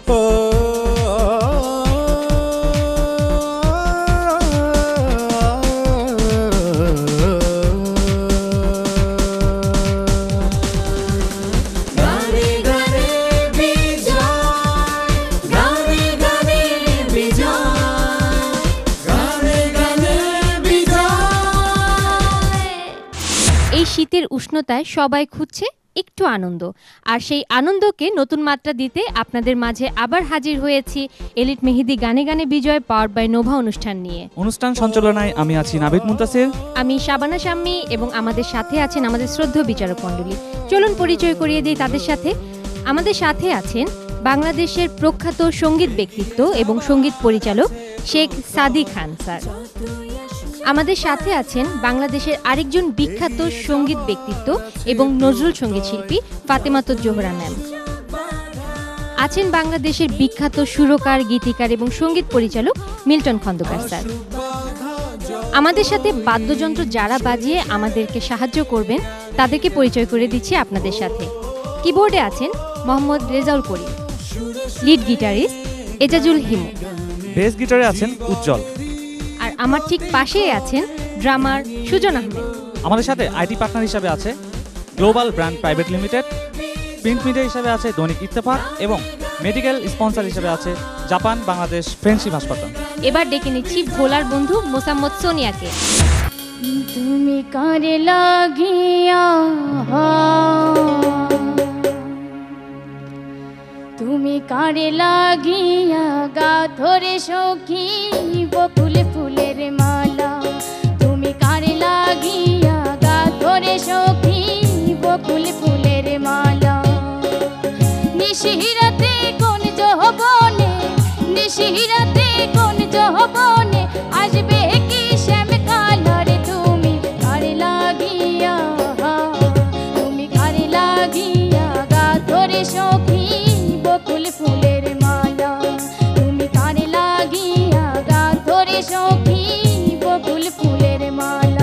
শীতের উষ্ণতায় সবাই খুঁজছে একটু আনন্দ, আর সেই আনন্দকে নতুন মাত্রা দিতে আপনাদের মাঝে আবার হাজির হয়েছি এলিট মেহেদি গানে গানে বিজয় পাওয়ার্ড বাই নোভা অনুষ্ঠান নিয়ে। অনুষ্ঠান সঞ্চালনায় আমি আছি নাবিদ মুনতাসির, আমি শাবানা শাম্মী, এবং আমাদের সাথে আছেন আমাদের শ্রদ্ধেয় বিচারক মণ্ডলী। চলুন পরিচয় করিয়ে দিই তাদের সাথে। আমাদের সাথে আছেন বাংলাদেশের প্রখ্যাত সঙ্গীত ব্যক্তিত্ব এবং সঙ্গীত পরিচালক শেখ সাদি খান স্যার। আমাদের সাথে আছেন বাংলাদেশের আরেকজন বিখ্যাত সঙ্গীত ব্যক্তিত্ব এবং নজরুল সঙ্গীত শিল্পী ফাতেমাতুজ জোহরা ম্যাম। আছেন বাংলাদেশের বিখ্যাত সুরকার, গীতিকার এবং সঙ্গীত পরিচালক মিল্টন খন্দকার স্যার। আমাদের সাথে বাদ্যযন্ত্র যারা বাজিয়ে আমাদেরকে সাহায্য করবেন তাদেরকে পরিচয় করে দিচ্ছি আপনাদের সাথে। কিবোর্ডে আছেন Mohammad Rezaul Karim, lead guitarist Ejajul Himu, bass গিটারে আছেন উজ্জ্বল, আর আমার ঠিক পাশেই আছেন ড্রামার সুজন আহমেদ। আমাদের সাথে আইটি পার্টনার হিসাবে আছে global brand private limited, print media হিসাবে আছে দৈনিক ইত্তেফাক এবং মেডিকেল স্পন্সর হিসাবে আছে জাপান বাংলাদেশ ফ্রেন্ডশিপ হাসপাতাল। এবার ডেকে নিচ্ছি ভোলার বন্ধু মোসাম্মদ সোনিয়াকে। তুমি কারে লাগিয়া, তুমি কারে লাগিয়া গা ধরে সখী বকুল ফুলের মালা, তুমি কারে লাগিয়া গা ধরে সখী বকুল ফুলের মালা। নিশিরাতে কোন যৌবনে, নিশিরাতে কোন যৌবনে আসবে কি শ্যাম কালার, তুমি কারে লাগিয়া, তুমি কারে লাগিয়া গা ধরে সখী বকুল ফুলের মালা, তুমি কারে লাগিয়া গা ধরে সখী বকুল ফুলের মালা।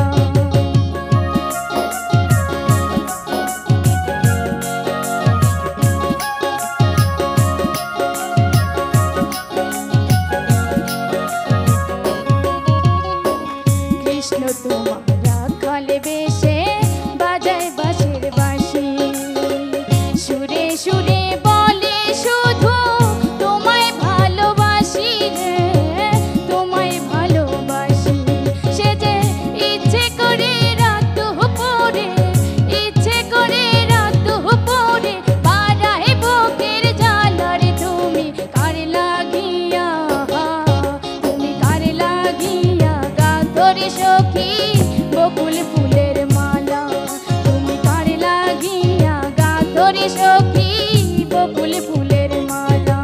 কৃষ্ণ তোমার রাখালে বেশে বাজায় বাঁশের বাঁশি, সুরে সুরে বলে শুধু তোমায় ভালোবাসি রে, তোমায় ভালোবাসি। সে যে ইচ্ছে করে রাত পরে, ইচ্ছে করে রাত পরে বাড়ায় বুকের জ্বালার, তুমি কার লাগিয়া, তুমি কার লাগিয়া গা ধরে সখী বকুল ফুলের মালা, তুমি কার লাগিয়া গা ধরে সখী বকুল ফুলের মালা।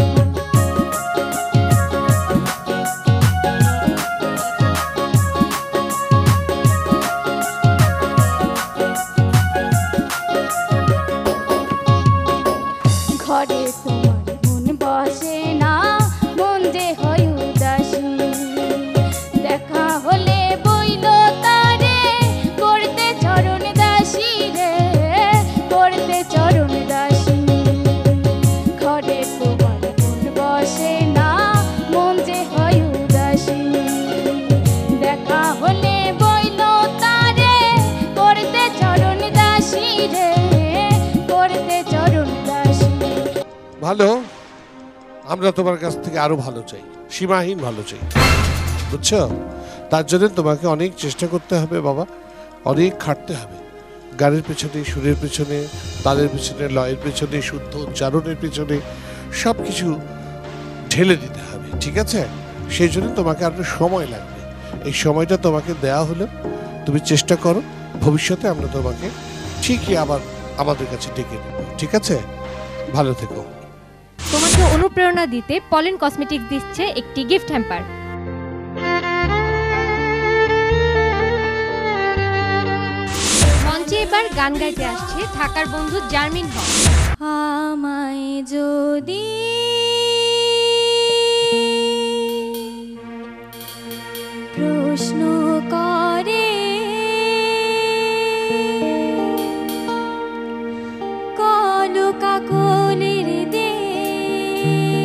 ঘরে তোমার মন বসে না, মন যে হয় উদাসী, দেখা হলে বইল তারে করতে চরণ দাসী রে, করতে চরণ দাসী। ঘরে তোমার মন বসে না, মন যে হয় উদাসী, দেখা হলে বইল তারে করতে চরণ দাসী রে, করতে চরণ দাসী। ভালো, আমরা তোমার কাছ থেকে আরো ভালো চাই, সীমাহীন ভালো চাই, বুঝছো? তার জন্য তোমাকে অনেক চেষ্টা করতে হবে বাবা, অনেক খাটতে হবে। গানের পেছনে, সুরের পেছনে, তালের পেছনে, লয়ের পেছনে, শুদ্ধ উচ্চারণের পেছনে সব কিছু ঢেলে দিতে হবে, ঠিক আছে? সেই জন্য তোমাকে আরো সময় লাগবে। এই সময়টা তোমাকে দেয়া হলো, তুমি চেষ্টা করো, ভবিষ্যতে আমরা তোমাকে ঠিকই আবার আমাদের কাছে ডেকে নেব, ঠিক আছে? ভালো থেকো। তোমাকে অনুপ্রেরণা দিতে পলেন কসমেটিক্স দিচ্ছে একটি গিফট হ্যাম্পার। মঞ্চে এবার গান গাইতে আসছে ঢাকার বন্ধু জার্মিন হক। আমায় যদি প্রশ্ন করে কল কাকলের দে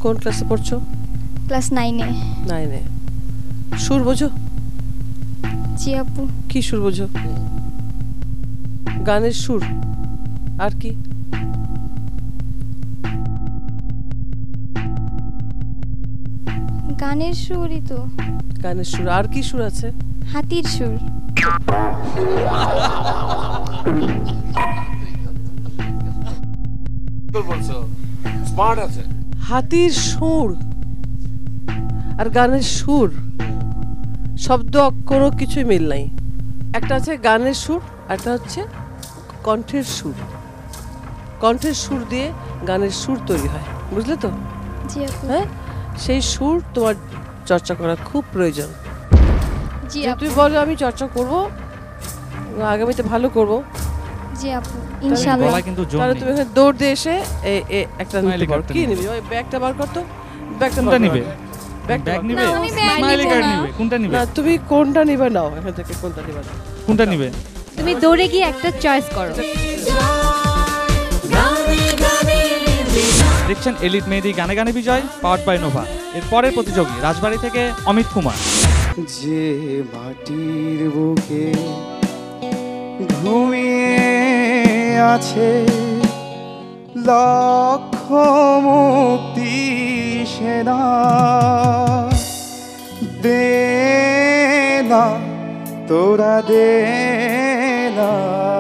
কোন ক্লাসে পড়ছো? ক্লাস 9-এ। 9-এ। সুর বোঝো? জি আপু। কি সুর বোঝো? গানের সুর আর কি? গানের সুরই তো। গানের সুর আর কি সুর আছে? হাতির সুর। স্মার্ট আছে। হাতির সুর আর গানের সুর, শব্দ অক্ষর কিছুই মিল নাই। একটা আছে গানের সুর, একটা হচ্ছে কণ্ঠের সুর। কণ্ঠের সুর দিয়ে গানের সুর তৈরি হয়, বুঝলে তো? জি আপু। হ্যাঁ, সেই সুর তোমার চর্চা করা খুব প্রয়োজন। জি যে আপু। তুই বলো আমি চর্চা করব, আগামীতে ভালো করব, জি আপু ইনশাআল্লাহ। গলায় কিন্তু জোর তাহলে নেই। তুমি এখানে দৌড় দিয়ে এসে একটা নিতে Smiley পারো। card টা কি নিবে। নিবি? ওই ব্যাগটা বার কর তো। ব্যাগটা কোনটা নিবে? ব্যাগটা ব্যাগ বার কর। নিবে? না, আমি ব্যাগ স্মাইলি নিবো কার্ড না। নিবে? কোনটা নিবে? না, তুমি কোনটা নিবে নাও, এখান থেকে কোনটা নিবে নাও। কোনটা নিবে? তুমি দৌড়ে গিয়ে একটা চয়েস করো। দেখছেন এলিট মেহেদি গানে গানে বিজয়, পাওয়ার্ড বাই নোভা। এর পরের প্রতিযোগী রাজবাড়ী থেকে অমিত কুমার। যে মাটির বুকে ঘুমিয়ে আছে লক্ষ মুক্তি সেনা, দে না তোরা দে না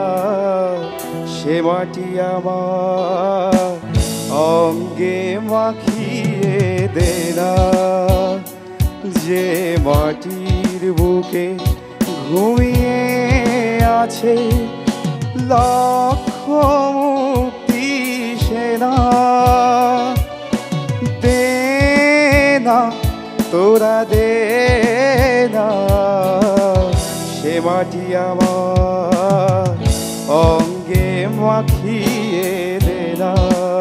সে মাটি আমার অঙ্গে মাখিয়ে দে না। যে মাটির বুকে ঘুমিয়ে আছে লক্ষ মুক্তি সেনা, দে না তোরা দে না সে মাটি আমার অঙ্গে মাখিয়ে দে না।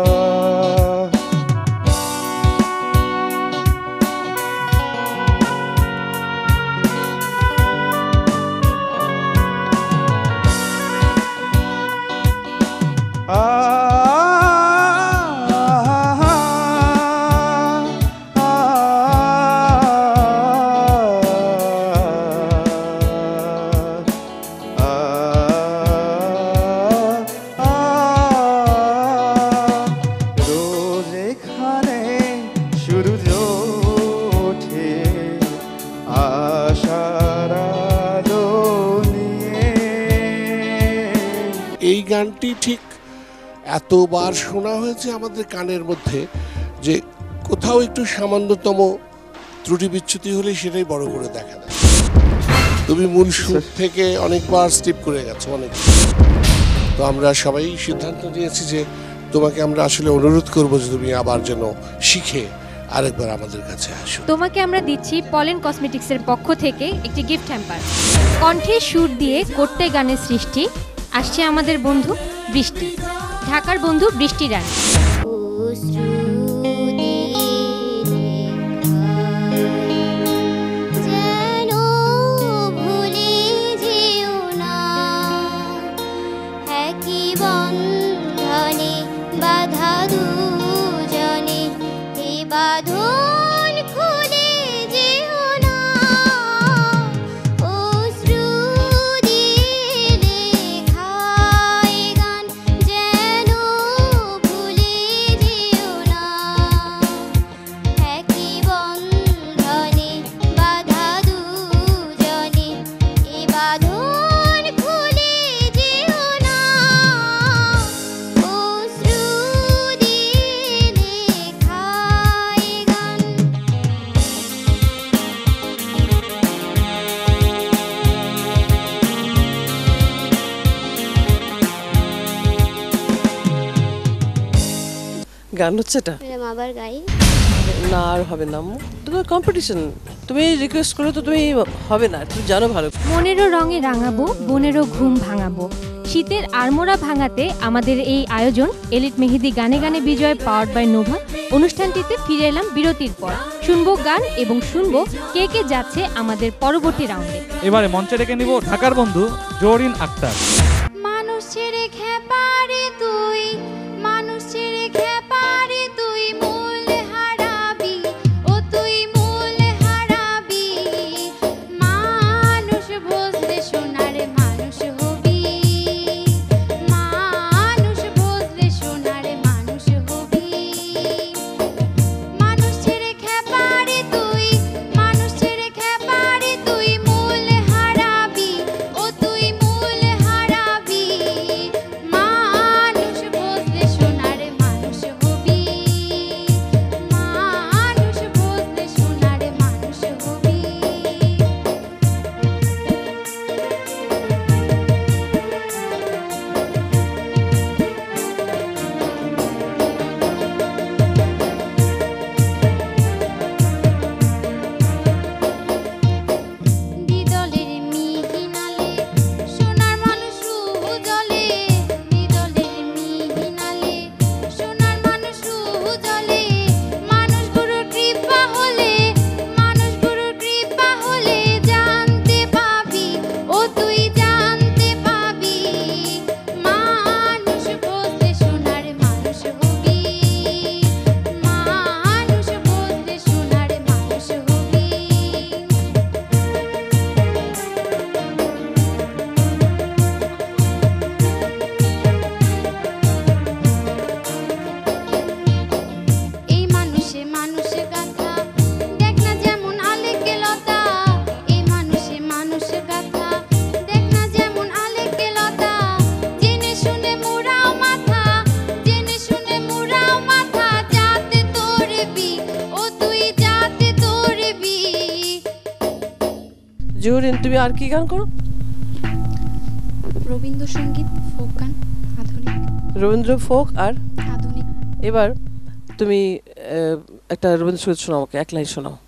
রোজ এখানে সূর্য ওঠে আশার আলো নিয়ে। এই গানটি ঠিক এতবার শোনা হয়েছে আমাদের কানের মধ্যে যে কোথাও একটু সামান্যতম ত্রুটি বিচ্যুতি হলে সেটাই বড় করে দেখা দেয়। তুমি মূল সুর থেকে অনেকবার স্টিপ করে গেছো, অনেক। তো আমরা সবাই সিদ্ধান্ত নিয়েছি যে তোমাকে আমরা আসলে অনুরোধ করবো যে তুমি আবার যেন শিখে আরেকবার আমাদের কাছে আসো। তোমাকে আমরা দিচ্ছি পলেন কসমেটিক্সের পক্ষ থেকে একটি গিফট হ্যাম্পার। কণ্ঠের সুর দিয়ে করতে গানের সৃষ্টি আসছে আমাদের বন্ধু বৃষ্টি, ঢাকার বন্ধু বৃষ্টি রানী। যেন ভুলে যেও না, একই বন্ধনে বাধা দুজনে, এ বাঁধন খুলে যেও না। অশ্রু দিয়ে লেখা এ গান যেন ভুলে যেও না, একই বন্ধনে বাধা দুজনে, এ বাঁধন খুলে যেও না। অশ্রু দিয়ে লেখা এ গান। গান হচ্ছে এটা? ম্যাডাম আবার গাই। না, আর হবে না আম্মু। তোমার কম্পিটিশন, তুমি রিকোয়েস্ট করে তো তুমি হবে না, তুমি জানো ভালো। মনেরও রঙে রাঙাবো, বনেরও ঘুম ভাঙাবো। শীতের আড়মোড়া ভাঙাতে আমাদের এই আয়োজন এলিট মেহেদি গানে গানে বিজয়, পাওয়ার্ড বাই নোভা। অনুষ্ঠানটিতে ফিরে এলাম বিরতির পর। শুনবো গান এবং শুনবো কে কে যাচ্ছে আমাদের পরবর্তী রাউন্ডে। এবারে মঞ্চে ডেকে নিব ঢাকার বন্ধু জোরিন আক্তার। মানুষ ছেড়ে খেপারে তুই, মানুষ ছেড়ে খেপারে তুই, মূল হারা শিরিন, তুমি আর কি গান করো? রবীন্দ্রসঙ্গীত, ফোক গান, আধুনিক। রবীন্দ্র ফোক আর আধুনিক। এবার তুমি একটা রবীন্দ্রসঙ্গীত শোনাও, আমাকে এক লাইন শোনাও।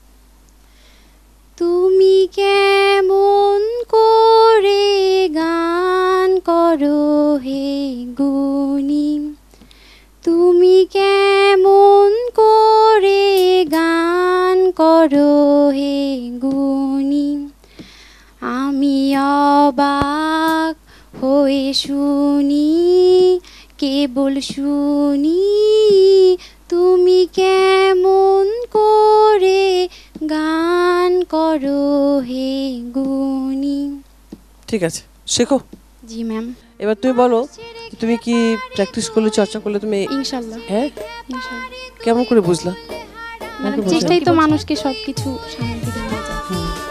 তুমি কেমন করে গান করো হে গুণী, তুমি কেমন করে গান করো হে গুণী, আমি অবাক হয়ে শুনি, কেবল শুনি, তুমি কেমন করে গান করো হে গুণী। ঠিক আছে, শেখো। জি ম্যাম। এবার তুমি বলো, তুমি কি প্র্যাকটিস করলে, চর্চা করলে তুমি? ইনশাল্লাহ। হ্যাঁ, ইনশাল্লাহ। কেমন করে বুঝলা? মানে চেষ্টাই তো মানুষকে সবকিছু সামনের দিকে নিয়ে যায়।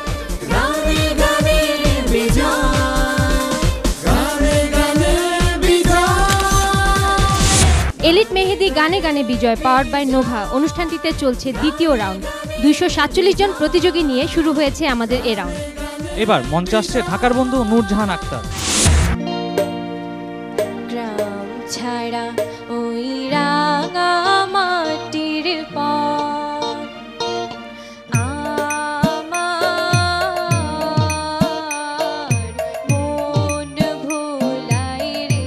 এলিট মেহেদি গানে গানে বিজয় পাওয়ার্ড বাই নোভা অনুষ্ঠানটিতে চলছে দ্বিতীয় রাউন্ড। 247 জন প্রতিযোগী নিয়ে শুরু হয়েছে আমাদের এ রাউন্ড। এবার মঞ্চে আসছে ঢাকার বন্ধু নূরজাহান আক্তার। গ্রাম ছাড়া ওই রাঙা মাটির পথ, আমার মন ভোলায় রে।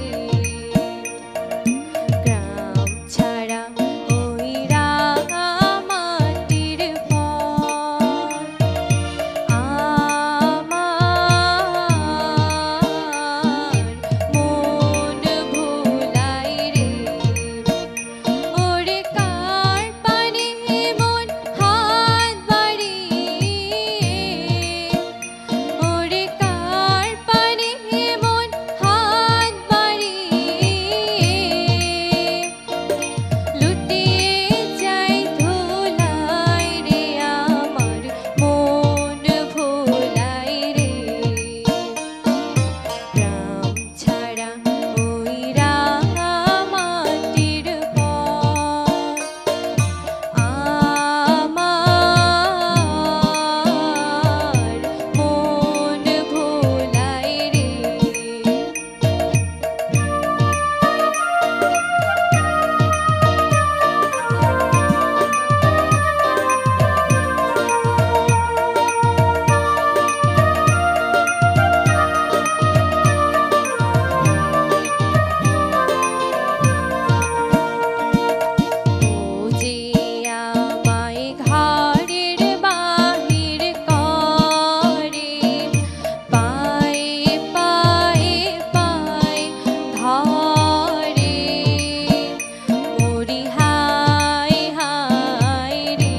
গ্রাম ছাড়া ওই রাঙা মাটির পথ, আমার মন ভোলায় রে। ওরে কার পানে মন হাত বাড়িয়ে, ওরে কার পানে মন হাত বাড়িয়ে, লুটিয়ে যাই ধুলায় রে, আমার মন ভোলায় রে। গ্রাম ছাড়া ওই রাঙা মাটির পথ, আমার মন ভোলায় রে। ও যে আমায় ঘরের বাহির করে, পায়ে পায়ে পায়ে ধরে, মরি হায় হায় রে।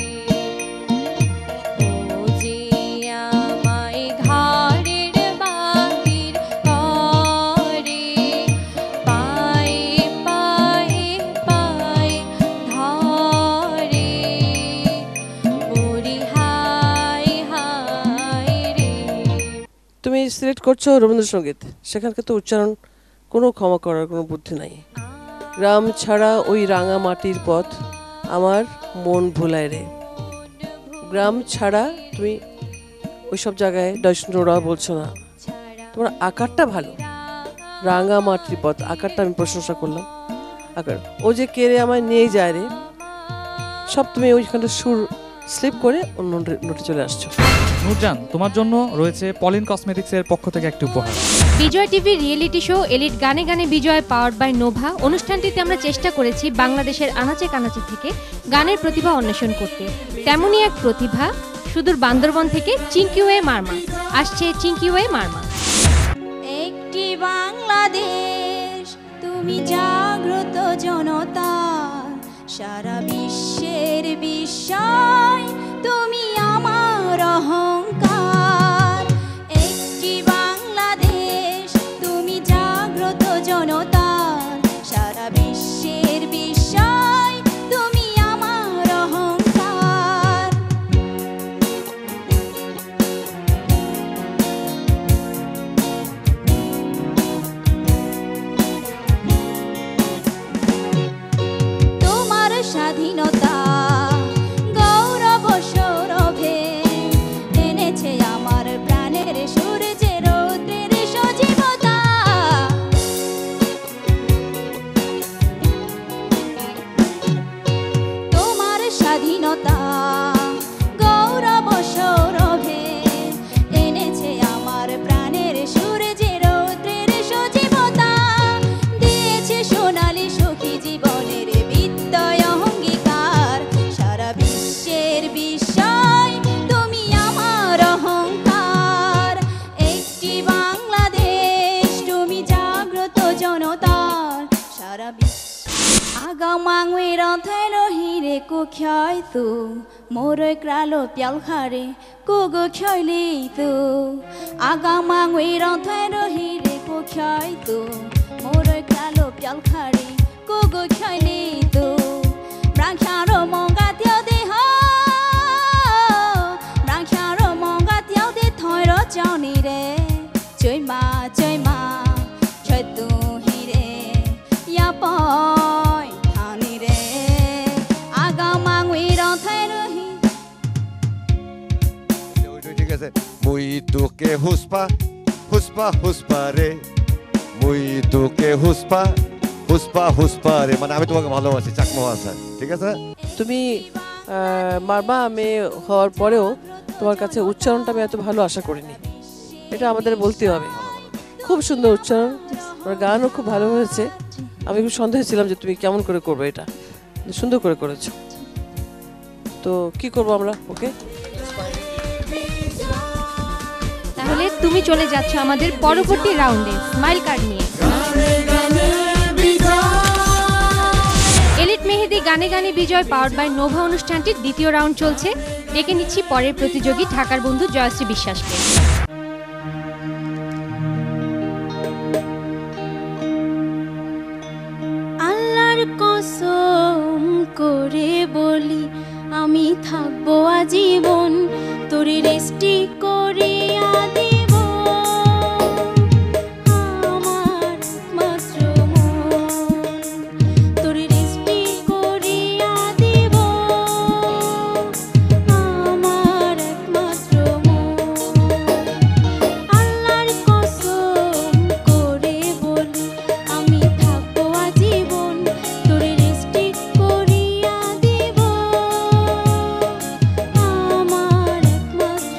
ও যে আমায় ঘরের বাহির করে, পায়ে পায়ে পায়ে ধরে, মরি হায় হায় রে। তুমি সিলেক্ট করছো রবীন্দ্রসঙ্গীত, সেখানকে তো উচ্চারণ কোনো ক্ষমা করার কোনো বুদ্ধি নাই। গ্রাম ছাড়া ওই রাঙা মাটির পথ, আমার মন ভোলায় রে। গ্রাম ছাড়া তুমি ওই সব জায়গায় ডয়সনরা বলছো না, তোমার আকারটা ভালো। রাঙা মাটির পথ, আকারটা আমি প্রশংসা করলাম। আকার, ও যে কেড়ে আমায় নিয়ে যায় রে, সব তুমি ওইখানে সুর স্লিপ করে অন্য নোটে চলে আসছো। নূরজাহান, তোমার জন্য রয়েছে পলিন কসমেটিক্সের পক্ষ থেকে একটি উপহার। Bijoy TV reality show Elite গানে গানে বিজয় পাওয়ার্ড বাই নোভা অনুষ্ঠানটিতে আমরা চেষ্টা করেছি বাংলাদেশের আনাচে কানাচে থেকে গানের প্রতিভা অন্বেষণ করতে। তেমনই এক প্রতিভা সুদূর বান্দরবন থেকে চিঙ্কিওয়ে মারমা আসছে। চিঙ্কিওয়ে মারমা। একটি বাংলাদেশ, তুমি জাগ্রত জনতা, সারা বিশ্বের বিস্ময়, তুমি আমার অহংকার। একটি বাংলাদেশ, তুমি জাগ্রত জনতা, সারা বিশ্বের বিস্ময়, তুমি আমার অহংকার। তোমার স্বাধীনতা গৌরব সৌরভে এনেছে আমার ngui ron thay lo hi re cô khơi tu mô rơi kra lo piao khá re cô go khơi li tu aga ma ngui ron thay lo hi re cô khơi tu mô rơi kra lo piao khá re cô go khơi li tu rang kha ro mong ga tiêu đi ho rang kha ro mong ga tiêu đi thôi ro chao ni re chơi mà chơi tu hi re ya boy thani re aga ma ngui ron thay lo hi ঠিক আছে মুই তোকে হুসপা হুসপা হুসপা রে মুই তোকে হুসপা হুসপা হুসপা রে মানে আমি তোমাকে ভালোবাসি চাকমা ভাষা ঠিক আছে তুমি মারবা মেয়ে হওয়ার পরেও তোমার কাছে উচ্চারণটা আমি এত ভালো আশা করিনি, এটা আমাদের বলতে হবে। খুব সুন্দর উচ্চারণ, তোমার গানও খুব ভালো হয়েছে। আমি খুব সন্দেহ ছিলাম যে তুমি কেমন করে করবে, এটা সুন্দর করে করেছো। তো কি করবো আমরা? ওকে, তাহলে তুমি চলে যাচ্ছ আমাদের পরবর্তী রাউন্ডে স্মাইল কার্ড নিয়ে। এলিট মেহেদি গানে গানে বিজয় পাওয়ার্ড বাই নোভা অনুষ্ঠানটির দ্বিতীয় রাউন্ড চলছে। ডেকে নিচ্ছি পরের প্রতিযোগী ঢাকার বন্ধু জয়শ্রী বিশ্বাসকে। আল্লাহর কসম করে বলি আমি থাকবো আজীবন তোরে রেস্টি করিয়া দিব আমার মাত্র মন তোরে রেস্টি করিয়া দিব আমার একমাত্র মন আল্লাহর কসম করে বলি আমি থাকবো আজীবন তোরে রেস্টি করিয়া দিব আমার একমাত্র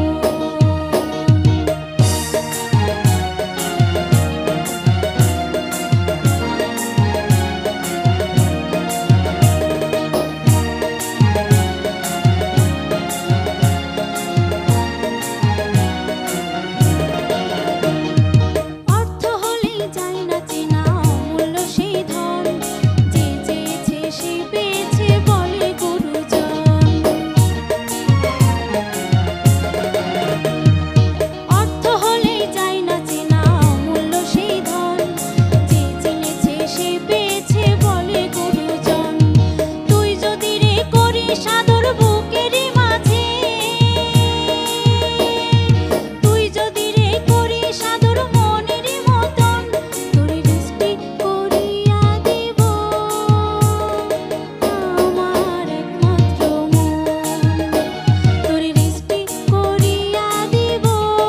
অর্থ হলেই যায় না চেনা অমূল্য সেই ধন যে চেয়েছে সে পেয়েছে বলে গুরুজন অর্থ হলেই যায় না চেনা অমূল্য সেই ধন যে চিনেছে সে পেয়েছে বলে গুরুজন তুই যদি রে করিস আদর বুকেরই মাঝে তুই যদি রে করিস আদর মনেরই মতন তোরে রেস্টি করিয়া দিব আমার একমাত্র মন তোরে রেস্টি করিয়া দিব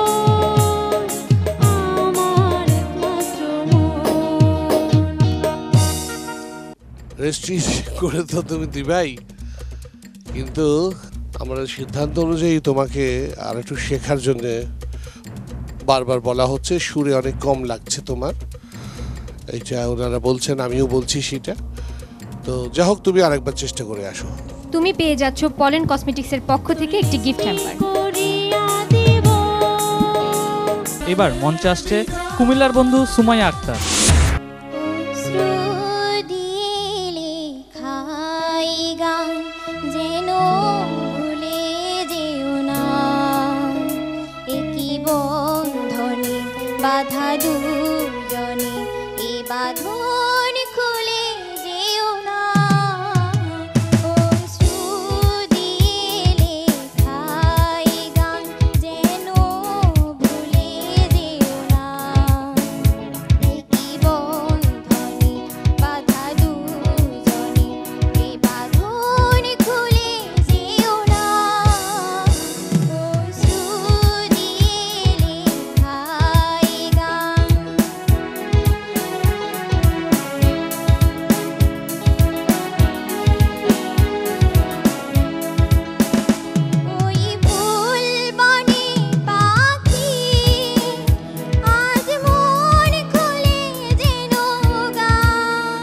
আমার একমাত্র মন রেজিস্ট্রি করে তো তুমি দিবাই, কিন্তু আমরা সিদ্ধান্ত অনুযায়ী তোমাকে আর একটু শেখার জন্য বারবার বলা হচ্ছে, সুরে অনেক কম লাগছে তোমার, এইটা ওনারা বলছেন, আমিও বলছি সেটা। তো যা হোক, তুমি আরেকবার চেষ্টা করে আসো। তুমি পেয়ে যাচ্ছ পলেন কসমেটিক্সের পক্ষ থেকে একটি গিফট হ্যাম্পার। করিয়া দিব এবার মঞ্চে আসছে কুমিল্লার বন্ধু সুমাইয়া আক্তার। শ্রুদিলে খাই গান যেন ভুলে যেও না একই বন্ধনে বাধা দুজনে এ বাঁধন খুলে যেও না ও শ্রুদিলে খাই গান যেন ভুলে যেও না একই বন্ধনে বাধা দুজনে এ বাঁধন খুলে যেও না ও শ্রুদিলে খাই গান ওই ফুল বনে পাখি আজ মন খুলে যেন গান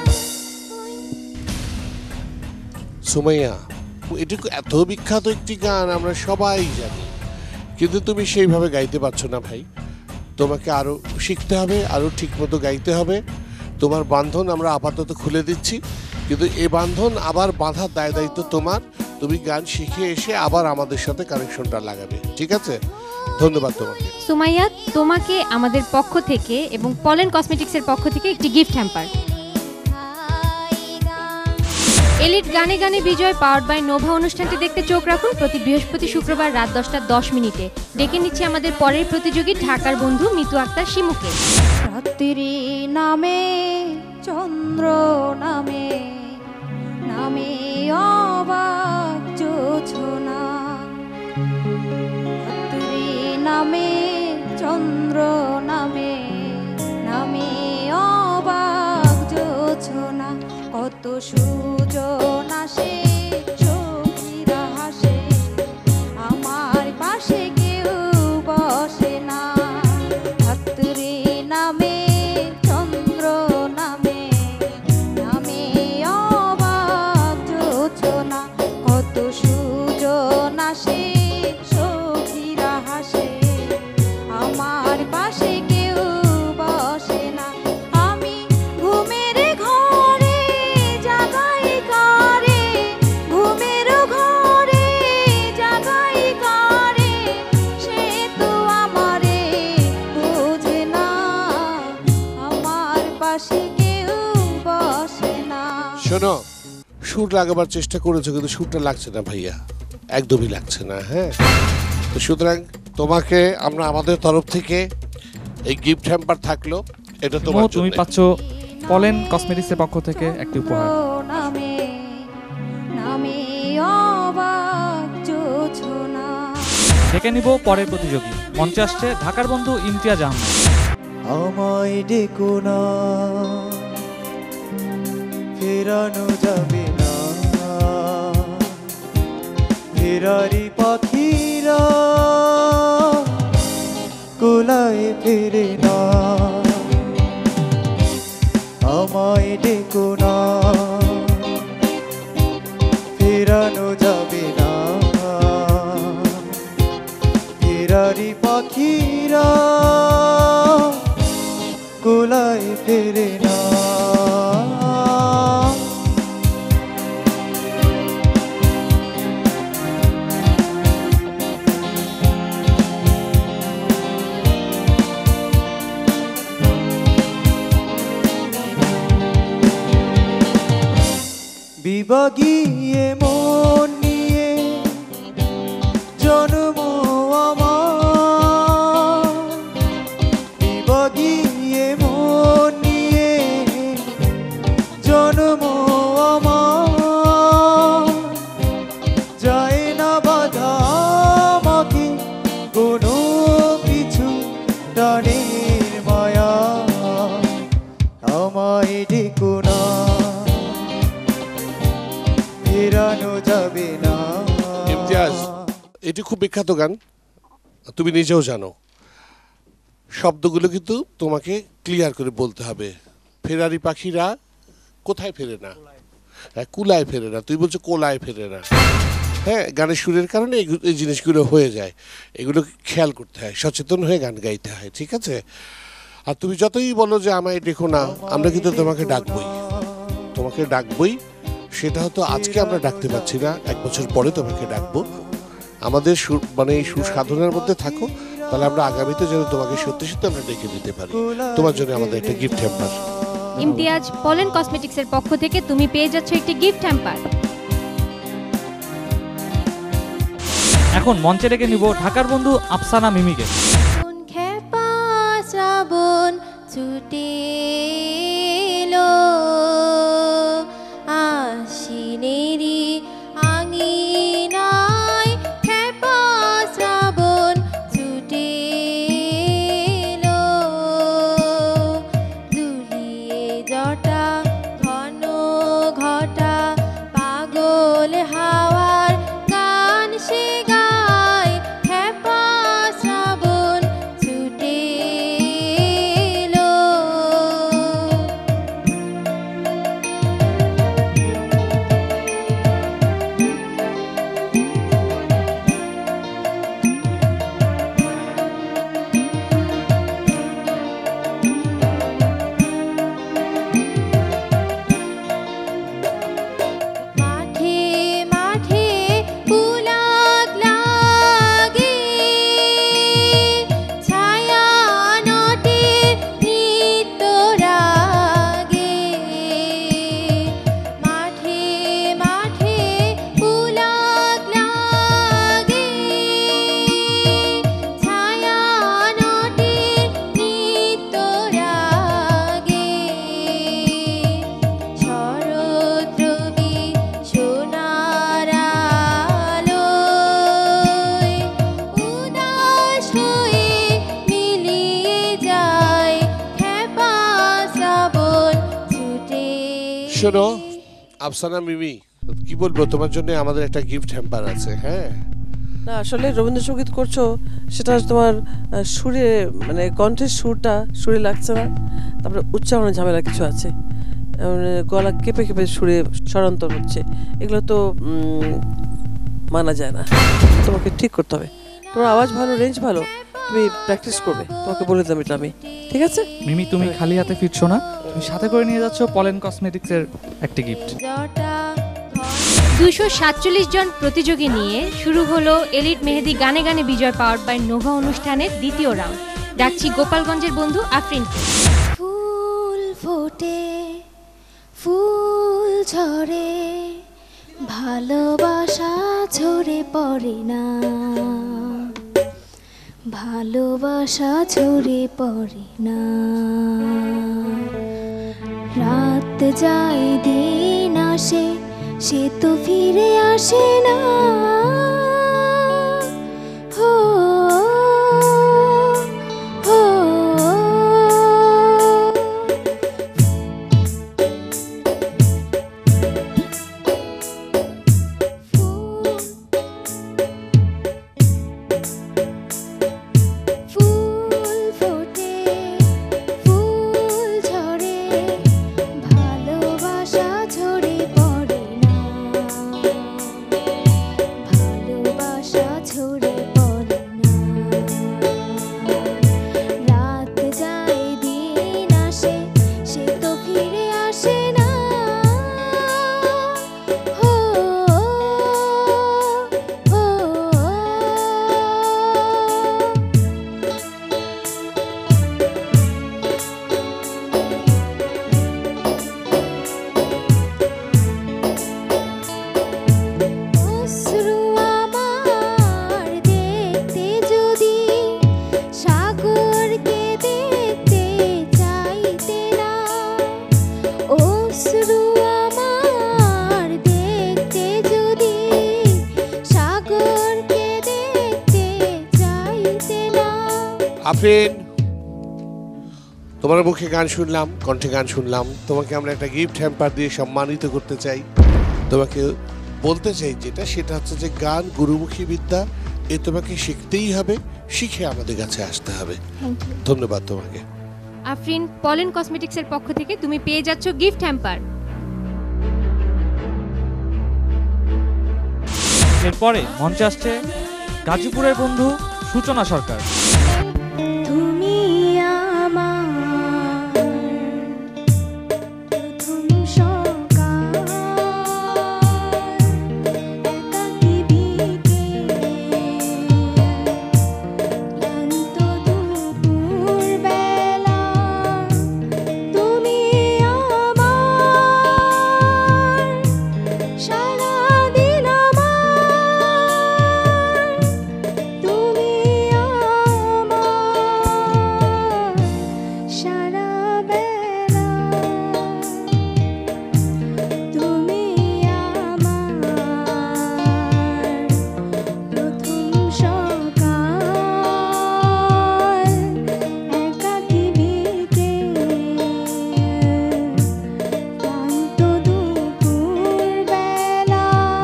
সুমাইয়া, এটা এত বিখ্যাত একটি গান, আমরা সবাই জানি, কিন্তু তুমি সেইভাবে গাইতে পারছো না ভাই। তোমাকে আরো শিখতে হবে, আরো ঠিক মতো গাইতে হবে। তোমার বাঁধন আমরা আপাতত খুলে দিচ্ছি, কিন্তু এই বান্ধন আবার বাঁধার দায় দায়িত্ব তোমার। তুমি গান শিখে এসে আবার আমাদের সাথে কানেকশনটা লাগাবে, ঠিক আছে? ধন্যবাদ তোমাকে। সুমাইয়া, তোমাকে আমাদের পক্ষ থেকে এবং পলেন কসমেটিক্সের পক্ষ থেকে একটি গিফট হ্যাম্পার। এলিট গানে গানে বিজয় পাওয়ার্ড বাই নোভা অনুষ্ঠানটি দেখতে চোখ রাখুন প্রতি বৃহস্পতি শুক্রবার রাত 10:10 ডেকে নিচ্ছি আমাদের পরের প্রতিযোগী ঢাকার বন্ধু মিতু আক্তার শিমুকে। রাত্রি নামে চন্দ্র নামে নামে অবাক জোছনা, রাত্রি নামে চন্দ্র নামে নামে অবাক জোছনা, কত সুজন আসে সখীরা হাসে, আমার পাশে কেউ বসে না। রাত্রি নামে চন্দ্র নামে নামে অবাক জোছনা, কত সুজন আসে সখীরা হাসে, আমার পাশে কেউ বসে না। আমি ঘুমের ঘরে জাগাই কারে, ঘুমের ঘরে জাগাই কারে, সে তো আমারে বোঝে না, আমার পাশে কেউ বসে না। শোনো, সুর লাগাবার চেষ্টা করেছো কিন্তু সুরটা লাগছে না ভাইয়া, একদমই লাগছে না। হ্যাঁ, তো সুতরাং তোমাকে আমরা আমাদের তরফ থেকে এই গিফট হ্যাম্পার থাকলো, এটা তোমার জন্য। তুমি পাচ্ছ পলেন কসমেটিক্সের পক্ষ থেকে একটি উপহার। নামে নামে অবাক জোছনা। ডেকে নিব পরের প্রতিযোগী। মঞ্চে আসছে ঢাকার বন্ধু ইমতিয়াজ আহমেদ। আমায় ডেকো না, ফেরানো যাবে না, ফেরারি পাখিরা কোলায় ফেরে না। আমায় ডেকো না, ফেরানো যাবে না, ফেরারি পাখিরা কোলায় ফেরে না। বিভাগিয়ে মন নিয়ে জন্ম আমার, বিভাগিয়ে মন নিয়ে জন্ম আমার, যায় না বাধা আমাকে কোনো কিছু, টানের মায়া আমায় ডেকো না, ফেরানো যাবে না। ইমতিয়াজ, এটি খুব বিখ্যাত গান, তুমি নিজেও জানো। শব্দগুলো কিন্তু তোমাকে ক্লিয়ার করে বলতে হবে। ফেরারি পাখিরা কোথায় ফেরে না? হ্যাঁ, কুলায় ফেরে না, তুই বলছো কোলায় ফেরে না। হ্যাঁ, গানের সুরের কারণে এই জিনিসগুলো হয়ে যায়, এগুলো খেয়াল করতে হয়, সচেতন হয়ে গান গাইতে হয়, ঠিক আছে? আর তুমি যতই বলো যে আমায় দেখো না, আমরা কিন্তু তোমাকে ডাকবই, তোমাকে ডাকবই। সেটা হয়তো আজকে আমরা ডাকতে পারছি না, 1 বছর পরে তোমাকে ডাকবো। আমাদের সুর মানে এই সুর সাধনার মধ্যে থাকো, তাহলে আমরা আগামীতে যেন তোমাকে সত্যি সত্যি আমরা ডেকে দিতে পারি। তোমার জন্য আমাদের একটা গিফট হ্যাম্পার। ইমতিয়াজ, পলেন কসমেটিক্সের পক্ষ থেকে তুমি পেয়ে যাচ্ছ একটি গিফট হ্যাম্পার। এখন মঞ্চে ডেকে নিব ঢাকার বন্ধু আফসানা মিমিকে। খেপা শ্রাবণ ছুটে এলো, আশ্বিনেরি আঙিনায় খেপা শ্রাবণ ছুটে এলো, দুলিয়ে জটা ঘন ঘটা পাগল হাওয়ার গান সে গায়, খেপা শ্রাবণ ছুটে এলো। শোনো আফসানা মিমি, কি বলবো, তোমার জন্য আমাদের একটা গিফট হ্যাম্পার আছে। হ্যাঁ, না আসলে রবীন্দ্রসঙ্গীত করছো, সেটা তোমার সুরে মানে কণ্ঠের সুরটা সুরে লাগছে না, তারপরে উচ্চারণের ঝামেলা কিছু আছে, গলা কেঁপে কেঁপে সুরে স্বরান্তর হচ্ছে, এগুলো তো মানা যায় না, তোমাকে ঠিক করতে হবে। তোমার আওয়াজ ভালো, রেঞ্জ ভালো, তুমি প্র্যাকটিস করবে, তোমাকে বলে দিলাম এটা আমি, ঠিক আছে? মিমি, তুমি খালি হাতে ফিরছো না, তুমি সাথে করে নিয়ে যাচ্ছ পলেন কসমেটিক্সের একটি গিফট। 247 জন প্রতিযোগী নিয়ে শুরু হলো এলিট মেহেদি গানে গানে বিজয় পাওয়ার বাই নোভা অনুষ্ঠানের দ্বিতীয় রাউন্ড। ডাকছি গোপালগঞ্জের বন্ধু আফরিনকে। ফুল ফোটে, ফুল ঝরে, ভালোবাসা ঝরে পড়ে না, ভালোবাসা ঝরে পড়ে না। রাত যায় দিন আসে, সে তো ফিরে আসে না। হো হো ফুল ফোটে, ফুল ঝরে, ভালোবাসা ঝরে পড়ে না, ভালোবাসা ঝরে পড়ে না। রাত যায় দিন আসে, সে তো ফিরে আসে না। হো হো অশ্রু আমার দেখতে যদি সাগরকে দেখতে চাইতে না, অশ্রু আমার দেখতে যদি সাগরকে দেখতে চাইতে না। আফরিন, তোমার মুখে গান শুনলাম, কণ্ঠে গান শুনলাম, তোমাকে আমরা একটা গিফট হ্যাম্পার দিয়ে সম্মানিত করতে চাই। তোমাকে বলতে চাই যেটা, সেটা হচ্ছে যে গান গুরুমুখী বিদ্যা, এ তোমাকে শিখতেই হবে, শিখে আমাদের কাছে আসতে হবে। ধন্যবাদ তোমাকে। আফরিন, পলেন কসমেটিক্সের পক্ষ থেকে তুমি পেয়ে যাচ্ছ গিফট হ্যাম্পার। এরপরে মঞ্চে আসছে গাজীপুরের বন্ধু সূচনা সরকার। তুমি আমার প্রথম সকাল, একাকী বিকেল, ক্লান্ত দুপুর বেলা, তুমি আমার সারাদিন আমার, তুমি আমার সারা বেলা, তুমি আমার প্রথম সকাল, একাকী বিকেল, ক্লান্ত দুপুর বেলা।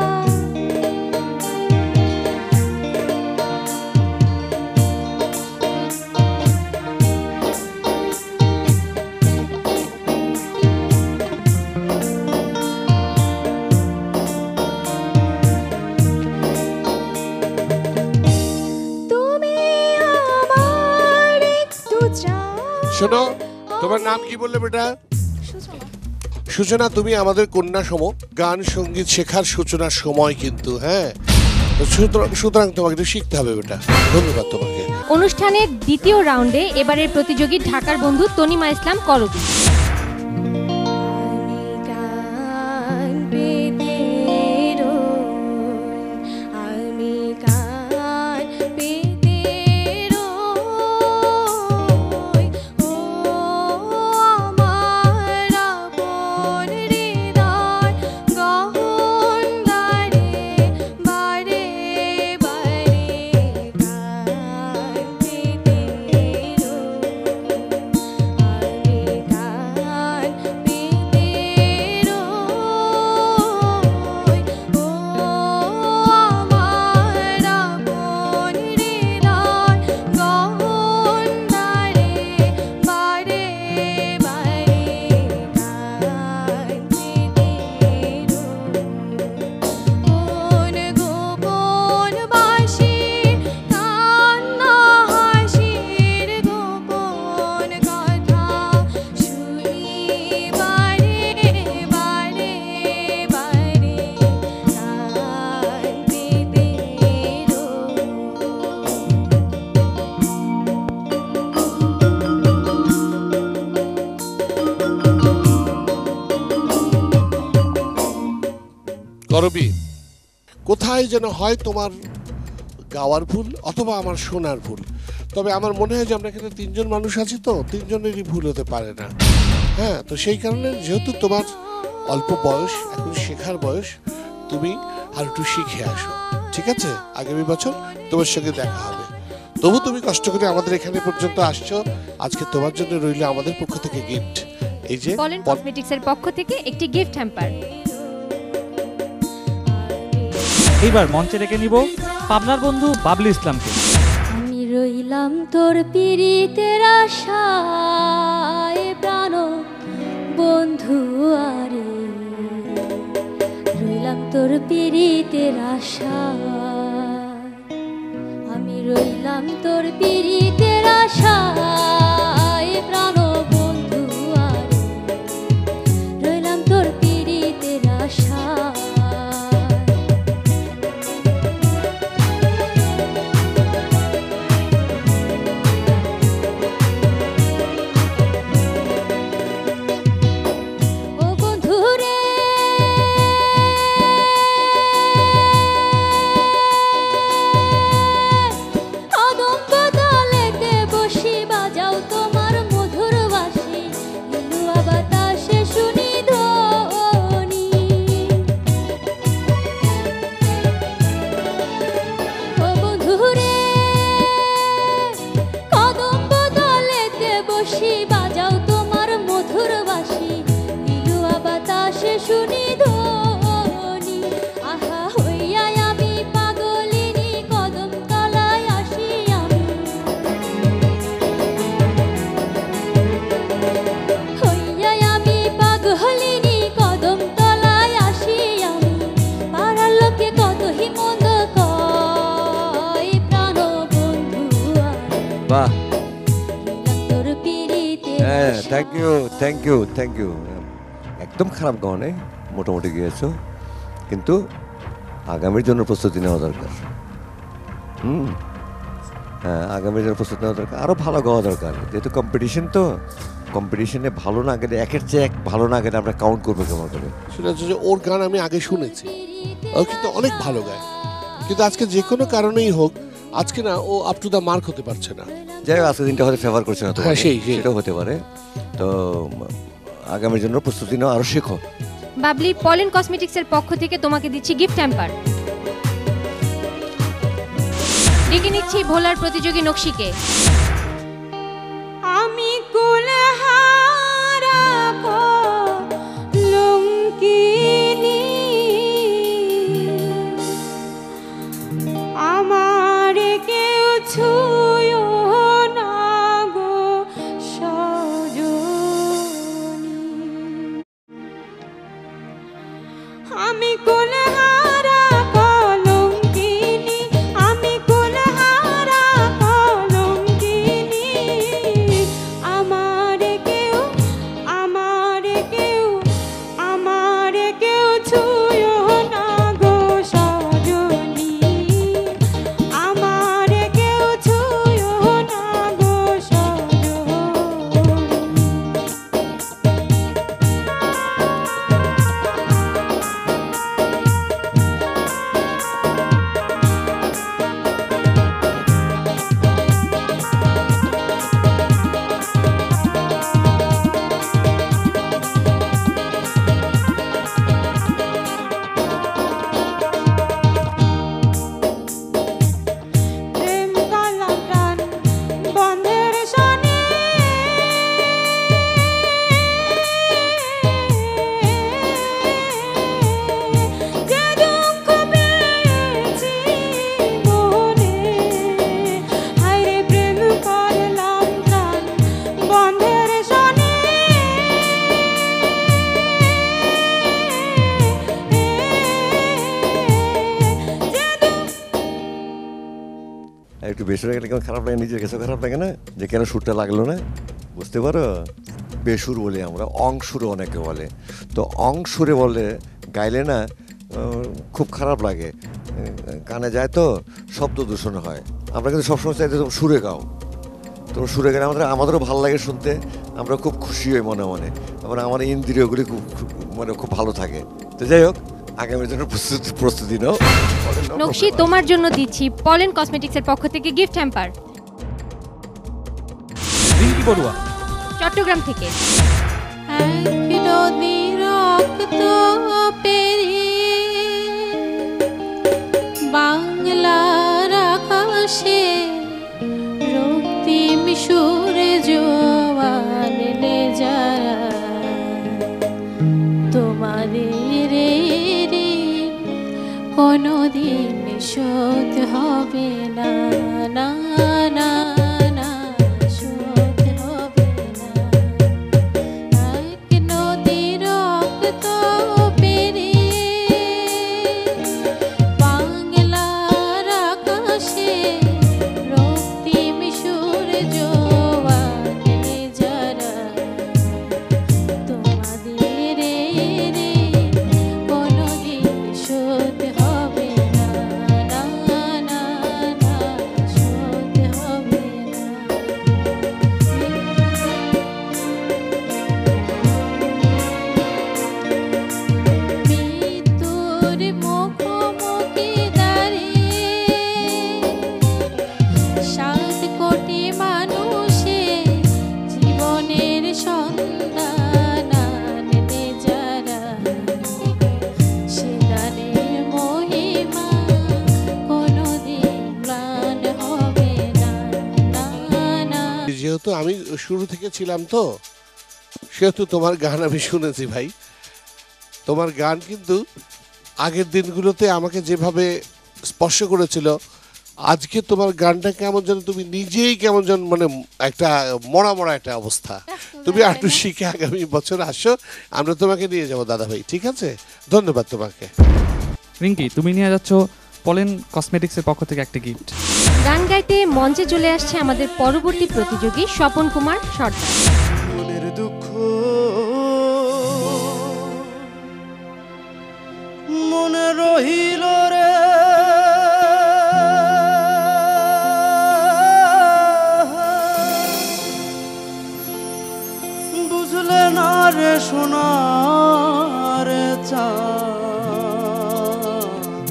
তুমি আমার একটু শোনো, তোমার নাম কি বললে বেটা? সূচনা, তুমি আমাদের কন্যা সম, গান সঙ্গীত শেখার সূচনার সময় কিন্তু। হ্যাঁ, তো সুতরাং তোমাকে একটু শিখতে হবে বেটা। ধন্যবাদ তোমাকে। অনুষ্ঠানের দ্বিতীয় রাউন্ডে এবারের প্রতিযোগী ঢাকার বন্ধু তনিমা ইসলাম করবী। আমি কান পেতে রই, ও আমার আপন হৃদয় গহন বারে বারে বারে, কান পেতে রই, আমি কান গরবি, কোথায় যেন হয় তোমার গাওয়ার ভুল অথবা আমার শোনার ভুল। তবে আমার মনে হয় যে আমরা এখানে তিনজন মানুষ আছি, তো তিনজনেরই ভুল হতে পারে না। হ্যাঁ, তো সেই কারণে যেহেতু তোমার অল্প বয়স, এখন শেখার বয়স, তুমি আর একটু শিখে আসো, ঠিক আছে? আগামী বছর তোমার সঙ্গে দেখা হবে। তবু তুমি কষ্ট করে আমাদের এখানে পর্যন্ত আসছো, আজকে তোমার জন্য রইল আমাদের পক্ষ থেকে গিফট। এই যে পলেন কসমেটিক্সের পক্ষ থেকে একটি গিফট হ্যাম্পার। এইবার মঞ্চে ডেকে নিব পাবনার বন্ধু বাবলি ইসলামকে। আমি রইলাম তোর পীড়িতের আশায় প্রাণ বন্ধু আরে, রইলাম তোর পীড়িতের আশায়, আমি রইলাম তোর পীড়িতের আশায় প্রাণ বন্ধু আরে, রইলাম তোর পীড়িতের আশায়। বাহ, হ্যাঁ, থ্যাংক ইউ। একদম খারাপ গাও নেই, মোটামুটি গিয়েছো, কিন্তু আগামীর জন্য প্রস্তুতি নেওয়া দরকার। হ্যাঁ, আগামীর জন্য প্রস্তুতি নেওয়া দরকার, আরও ভালো গাওয়া দরকার। যেহেতু কম্পিটিশন, তো কম্পিটিশনে ভালো না গেলে, একের চেয়ে এক ভালো না গেলে আমরা কাউন্ট করবো কেমন করে? সেটা হচ্ছে যে ওর গান আমি আগে শুনেছি, ও কিন্তু অনেক ভালো গায়, কিন্তু আজকে যে কোনো কারণেই হোক, আজকে না ও আপ টু দ্য মার্ক হতে পারছে না। যাই হোক, আজকে দিনটা হয়তো ফেভার করছে না, হ্যাঁ, সেটাও হতে পারে। তো আগামীর জন্য প্রস্তুতি নাও, আরো শেখো। বাবলি, পলেন কসমেটিক্সের পক্ষ থেকে তোমাকে দিচ্ছি গিফট হ্যাম্পার। ডেকে নিচ্ছি ভোলার প্রতিযোগী নকশিকে। আমি কুলহারা কলঙ্কিনী, আমার কেউ ছুঁয়ো না গো সজনী, আমি কুলহারা কলঙ্কিনী, আমি কুলহারা কলঙ্কিনী, আমার কেউ ছুঁয়ো না গো সজনী, আমার কেউ ছুঁয়ো না গো সজনী। প্রেম কালা প্রাণ বন্ধের শনি, যে দুঃখ পেয়েছি মনে, হায়রে প্রেম করলাম প্রাণ বন্ধের শনি, একটু বেসুরে গেলে কেমন খারাপ লাগে, নিজের কাছে খারাপ লাগে না যে কেন সুরটা লাগলো না? বুঝতে পারো, বেসুর বলি আমরা, অংসুরে অনেকে বলে। তো অংসুরে বলে গাইলে না খুব খারাপ লাগে, কানে যায় তো শব্দ দূষণ হয়। আমরা কিন্তু সবসময় চাইতে তুমি সুরে গাও, তোমার সুরে গেলে আমাদেরও ভালো লাগে শুনতে, আমরা খুব খুশি হই মনে মনে, আবার আমার ইন্দ্রিয়গুলি খুব ভালো থাকে। তো যাই হোক, আগামীর জন্য প্রস্তুতি নাও। নকশি তোমার জন্য দিচ্ছি পলেন কসমেটিক্সের পক্ষ থেকে গিফট হ্যাম্পার, রিঙ্কি বড়ুয়া চট্টগ্রাম থেকে। বাংলার আকাশে রক্তিম সুরে জোয়ান যারা তোমাদের কোনদিন শোধ হবে না, না না না শোধ হবে না। এক নদীর রক্ত পেরিয়ে বাংলার আকাশে রক্তিম সুরে জোয়ান যারা তোমাদের কোনদিন শোধ হবে না, না না না শোধ হবে না। মৃত্যুর মুখোমুখি দাঁড়িয়ে 7 কোটি মানুষের জীবনের সন্ধান আনবে যারা সে দানের মহিমা কোনদিন ম্লান হবে না, না না। যেহেতু আমি শুরু থেকে ছিলাম তো, সেহেতু তোমার গান আমি শুনেছি ভাই। তোমার গান কিন্তু আগের দিনগুলোতে আমাকে যেভাবে স্পর্শ করেছিল, আজকে তোমার গানটা কেমন যেন তুমি নিজেই কেমন যেন মানে একটা মরা মরা একটা অবস্থা। তুমি একটু শিখে আগামী বছর আসো, আমরা তোমাকে নিয়ে যাবো দাদা ভাই, ঠিক আছে? ধন্যবাদ তোমাকে। রিঙ্কি তুমি নিয়ে যাচ্ছ পলেন কসমেটিক্সের পক্ষ থেকে একটা গিফট। গান গাইতে মঞ্চে চলে আসছে আমাদের পরবর্তী প্রতিযোগী স্বপন কুমার সর্দার। মনের দুঃখ মনে রহিল রে, বুঝলে না রে সোনার চাঁদ,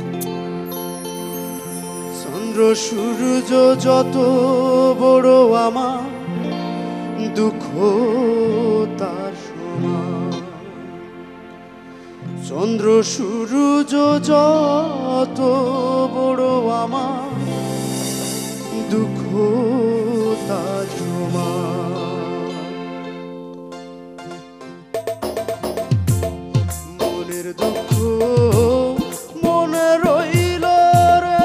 চন্দ্র সূর্য যত বড় আমার দুঃখ তার সমান, চন্দ্র সূর্য যত বড় আমার দুঃখ তার সমান। মনের দুঃখ মনে রইল রে,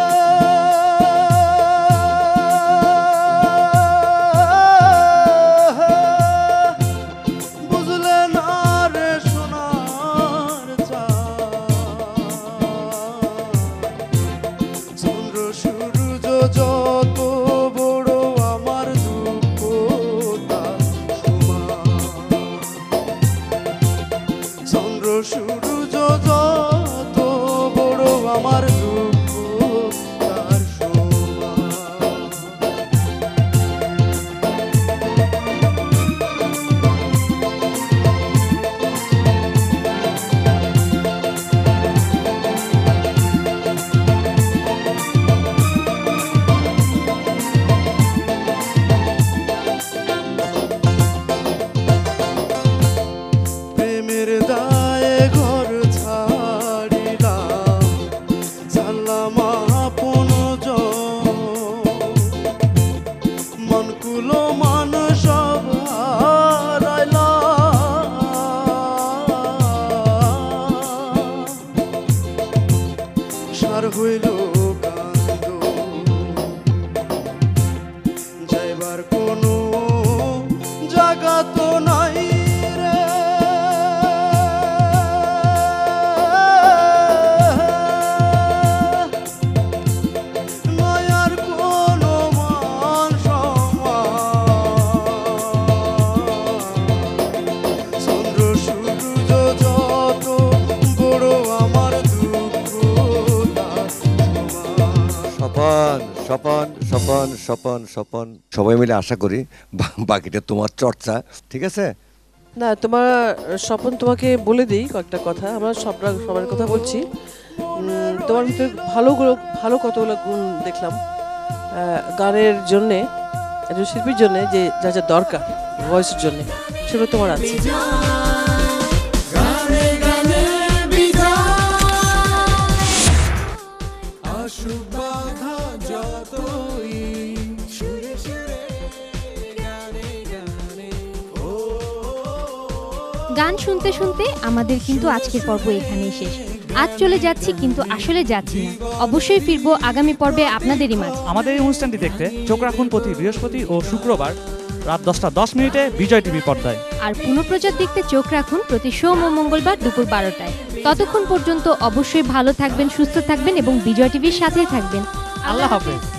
বুঝলে না রে সোনার চাঁদ, চন্দ্র সূর্য যত বড় আমার দুঃখ তার সমান, চন্দ্র সূর্য যত বড় আমার দুঃখ তার সমান। প্রেমের দায়ে ঘর ছাড়িলাম, ছাড়লাম আপন মনকুলো মান সব হারাইলাম, সার হইল কান্দ যাইবার কোনো জায়গা তো নাই রে, নয়ার কোনো মান সম্মান, চন্দ্র সূর্য যত বড় আমার দুঃখ তার সমান। স্বপন স্বপন স্বপন স্বপন স্বপন সবাই মিলে আশা করি বাকিটা তোমার চর্চা, ঠিক আছে? না, তোমার স্বপন তোমাকে বলে দিই কয়েকটা কথা। আমরা সবার কথা বলছি। তোমার ভিতরে ভালো কতগুলো গুণ দেখলাম। গানের জন্যে, একজন শিল্পীর জন্যে যে যা যা দরকার ভয়েসের জন্যে, সেগুলো তোমার আছে। গান শুনতে শুনতে আমাদের কিন্তু আজকের পর্ব এখানেই শেষ। আজ চলে যাচ্ছি, কিন্তু আসলে যাচ্ছি না। অবশ্যই ফিরবো আগামী পর্বে আপনাদেরই মাঝে। আমাদের এই অনুষ্ঠানটি দেখতে চোখ রাখুন প্রতি বৃহস্পতি ও শুক্রবার রাত 10:10 বিজয় টিভি পর্দায়। আর পুনঃপ্রচার দেখতে চোখ রাখুন প্রতি সোম ও মঙ্গলবার দুপুর 12টায়। ততক্ষণ পর্যন্ত অবশ্যই ভালো থাকবেন, সুস্থ থাকবেন এবং বিজয় টিভির সাথেই থাকবেন। আল্লাহ হাফেজ।